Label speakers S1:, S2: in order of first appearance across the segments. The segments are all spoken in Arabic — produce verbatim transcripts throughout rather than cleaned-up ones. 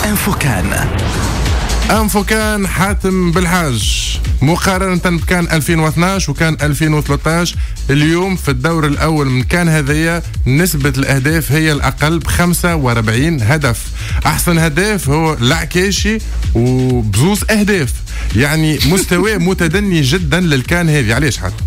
S1: انفوكان.
S2: انفوكان حاتم بالحاج مقارنة بكان ألفين واثناش وكان ألفين وثلاثطاش. اليوم في الدور الأول من كان هذية نسبة الأهداف هي الأقل بخمسة وأربعين هدف. أحسن هداف هو العكاشي وبزوز أهداف، يعني مستوى متدني جدا للكان هذه. علاش حاتم؟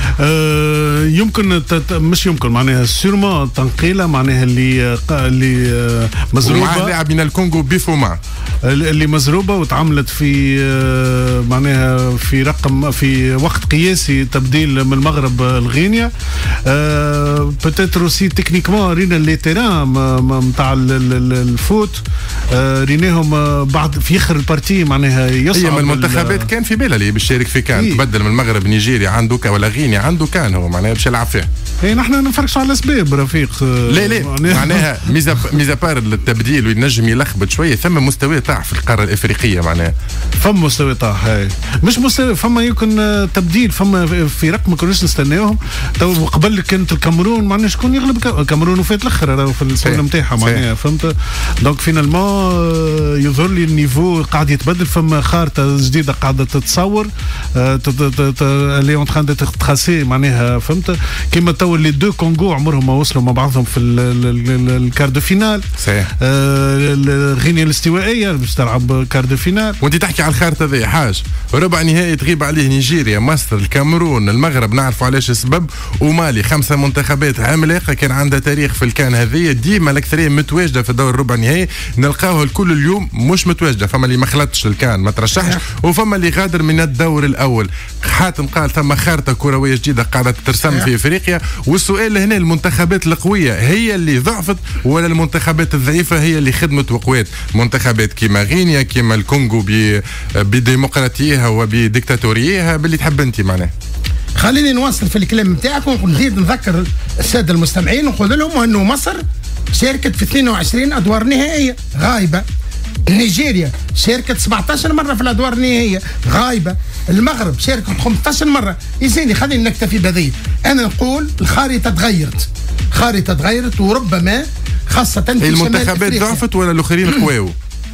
S3: آه يمكن مش يمكن معناها سيرما تنقيله معناها اللي اللي آه مزروبه
S2: مع لاعب من الكونغو بيفوما
S3: اللي مزروبه وتعاملت في آه معناها في رقم في وقت قياسي تبديل من المغرب لغينيا. آه بتاتر سي تكنيكمون رينا لي تيران نتاع الفوت آه ريناهم بعد في اخر البارتي معناها يصعب.
S2: هي من المنتخبات كان في بالها اللي باش يشارك في كان تبدل من المغرب نيجيريا عنده ولا غينيا عنده كان هو معناها باش يلعب فيه.
S3: اي نحن نفرقش على الاسباب رفيق.
S2: لا لا معناها ميزا ميزا بار التبديل وينجم يلخبط شويه ثم مستوى طاح في القاره الافريقيه معناها.
S3: فما مستوى طاح هاي مش مستوى فما يمكن تبديل فما في رقم ما كناش نستناوهم. تو قبل كانت الكاميرون معناها شكون يغلب الكاميرون وفات الاخر راهو في السنه نتاعها معناها فهمت. دونك فينالمون يظهر لي النيفو قاعد يتبدل. فما خارطه جديده قاعده تتصور اللي اون تران دو تراسي معناها فهمت. كيما تو اللي دو كونغو عمرهم ما وصلوا مع بعضهم في الكار دو فينال.
S2: صحيح.
S3: غينيا الاستوائيه باش تلعب كار دو فينال.
S2: وانت تحكي على الخارطه ذي حاج ربع نهائي تغيب عليه نيجيريا مصر الكاميرون المغرب نعرفوا علاش السبب ومالي. خمسه منتخبات عملاقه كان عندها تاريخ في الكان هذه ديما الاكثريه متواجده في الدور الربع نهائي. نلقاوها الكل اليوم مش متواجده. فما اللي ما خلطش الكان ما ترشحش وفما اللي غادر من الدور الاول. حاتم قال ثم خارطه كرويه جديده قاعده ترسم في افريقيا. والسؤال هنا المنتخبات القويه هي اللي ضعفت ولا المنتخبات الضعيفه هي اللي خدمت وقوات؟ منتخبات كيما غينيا كيما الكونغو بديمقراطيتها وبديكتاتوريها باللي تحب انت معناه.
S4: خليني نواصل في الكلام نتاعك ونزيد نذكر الساده المستمعين ونقول لهم انه مصر شاركت في اثنين وعشرين ادوار نهائيه غايبه. نيجيريا شاركت سبعطاش مره في الادوار النهائيه غايبه. المغرب شاركت خمسطاش مره. يزيني خلينا نكتفي بهذه. انا نقول الخارطه تغيرت خارطه تغيرت وربما خاصه في
S2: المنتخبات ضعفت ولا الاخرين قواو؟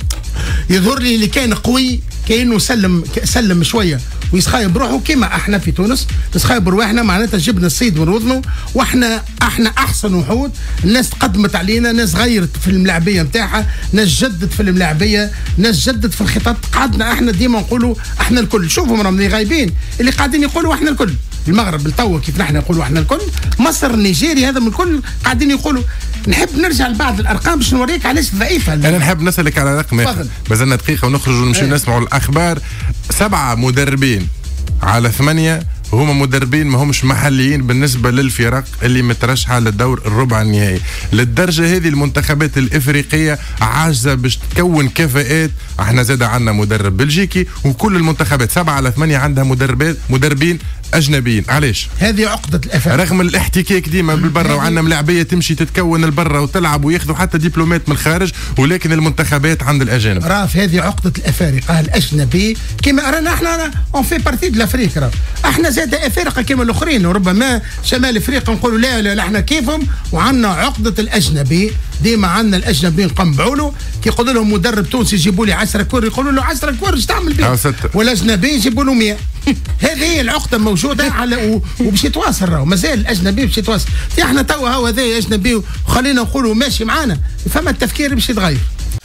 S4: يظهر لي اللي كان قوي كانه سلم سلم شويه ويسخايب روحه كما احنا في تونس نسخايب رواحنا معناتها جبنا الصيد من وذنه. واحنا احنا احسن وحود. الناس تقدمت علينا ناس غيرت في الملاعبيه نتاعها ناس جدت في الملاعبيه ناس جدت في الخطط. قعدنا احنا ديما نقولوا احنا الكل. شوفوا راهم غايبين اللي قاعدين يقولوا احنا الكل. المغرب التو كيف نحن نقولوا احنا الكل. مصر نيجيريا هذا من الكل قاعدين يقولوا. نحب نرجع لبعض الارقام باش نوريك علاش ضعيفه.
S2: انا نحب نسالك على رقم مازلنا دقيقه ونخرج ونمشي نسمعوا الاخبار. سبعه مدربين على ثمانيه هما مدربين ما همش محليين بالنسبه للفرق اللي مترشحه للدور الربع النهائي. للدرجه هذه المنتخبات الافريقيه عاجزه باش تكون كفاءات. احنا زاد عندنا مدرب بلجيكي وكل المنتخبات سبعه على ثمانيه عندها مدربات مدربين اجنبيين. علاش؟
S4: هذه عقده الافارقه
S2: رغم الاحتكاك ديما بالبرا وعندنا ملاعبيه تمشي تتكون البرا وتلعب وياخذوا حتى دبلومات من الخارج ولكن المنتخبات عند الاجانب.
S4: راف هذه عقده الافارقه الاجنبي كما رانا احنا اون في بارتي دو لافريك. احنا زاد افارقه كما الاخرين وربما شمال افريقيا نقولوا لا لا, لا احنا كيفهم وعندنا عقده الاجنبي. ديما عندنا الاجنبي نقنبعوا له كي يقول لهم مدرب تونسي يجيبوا لي عشرة كور يقولوا له عشرة كور ايش تعمل بيه؟ والاجنبي يجيبوا له مية. هذه هي العقده موجوده على وباش يتواصل راهو مازال الاجنبي باش يتواصل. احنا توا هو هذا اجنبي وخلينا نقولوا ماشي معانا فما التفكير باش يتغير.